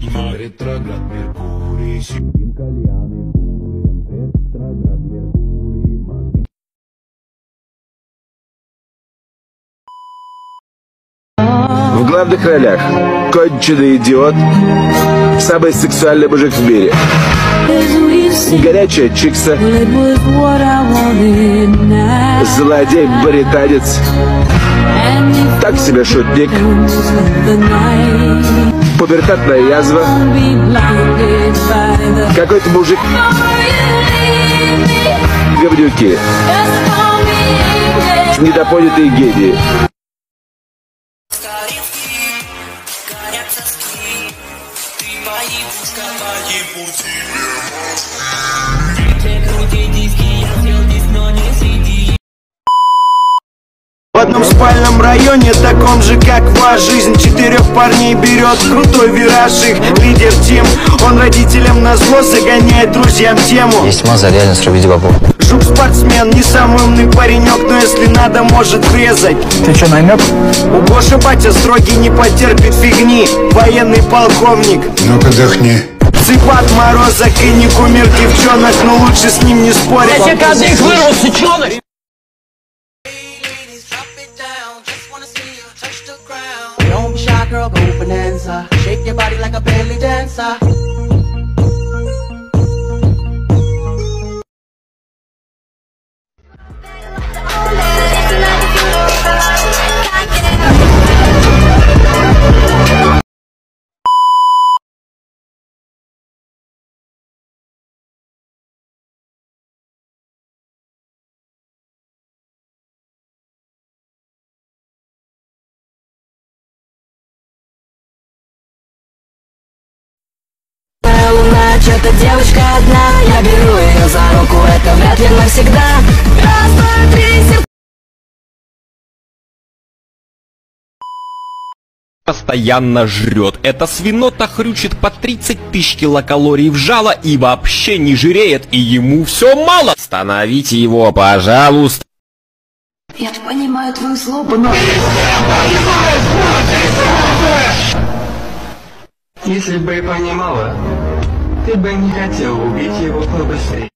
Ретроград Меркурий, сидим кальяны курим. Ретроград Меркурий, маты. В главных ролях конченый идиот, самый сексуальный мужик в мире, горячая чикса, злодей-британец, так себе шутник, пубертатная язва, какой-то мужик, говнюки, недопонятые гении. В одном спальном районе, таком же как ваша жизнь, 4 парней берет крутой вираж, их лидер Тим. Он родителям назло загоняет друзьям тему. Есть маза, реально срубить бабу. Жук-спортсмен, не самый умный паренек, но если надо, может врезать. Ты чё, намек? У Гоши батя строгий, не потерпит фигни. Военный полковник. Ну-ка дыхни. Цыпат, морозок и не кумир девчонок, но лучше с ним не спорить. Я тебе каждый их вырвал, сучонок! Don't be shy, girl, go bonanza. Shake your body like a belly dancer. Что-то девочка одна, я беру ее за руку, это вряд ли навсегда. Раз, два, три, постоянно жрет. Эта свинота хрючит по 30 тысяч килокалорий в жало и вообще не жиреет, и ему все мало. Остановите его, пожалуйста. Я понимаю твою злобу, но... Если бы и понимала, ты бы не хотел убить его побыстрее.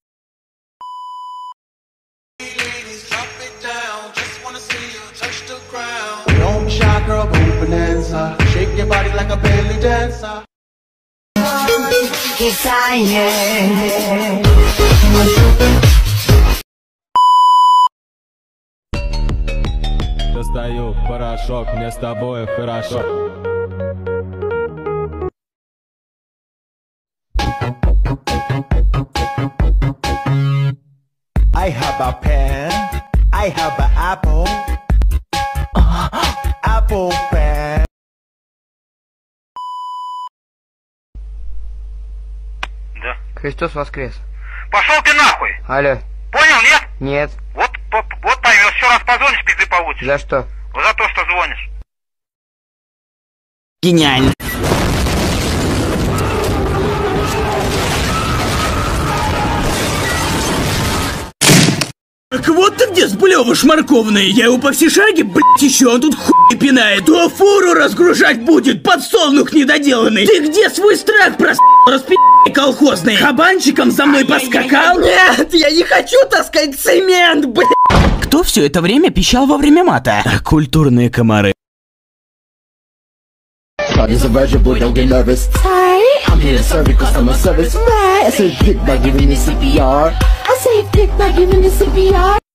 Don't be shy, girl, go bonanza. Shake your body like a belly dancer. Достаю порошок, мне с тобой хорошо. I have a pen, I have an apple, apple pen. Да. Христос воскрес. Пошел ты нахуй! Алло. Понял, нет? Нет. Вот поймешь, еще раз позвонишь, пизды получишь. За что? За то, что звонишь. Гениально. Так вот ты где, сблёвыш морковный. Я его по всей шаге, блять, еще он тут хуй пинает. То фуру разгружать будет, подсолнух недоделанный. Ты где свой страх распи***й колхозный? Кабанчиком за мной поскакал? Нет, я не хочу таскать цемент, блядь. Кто все это время пищал во время мата? Культурные комары. Is a virgin boy, don't get nervous. Sorry, I'm here to serve you customer service. Right, I say dick by giving you CPR. I say dick by giving you CPR.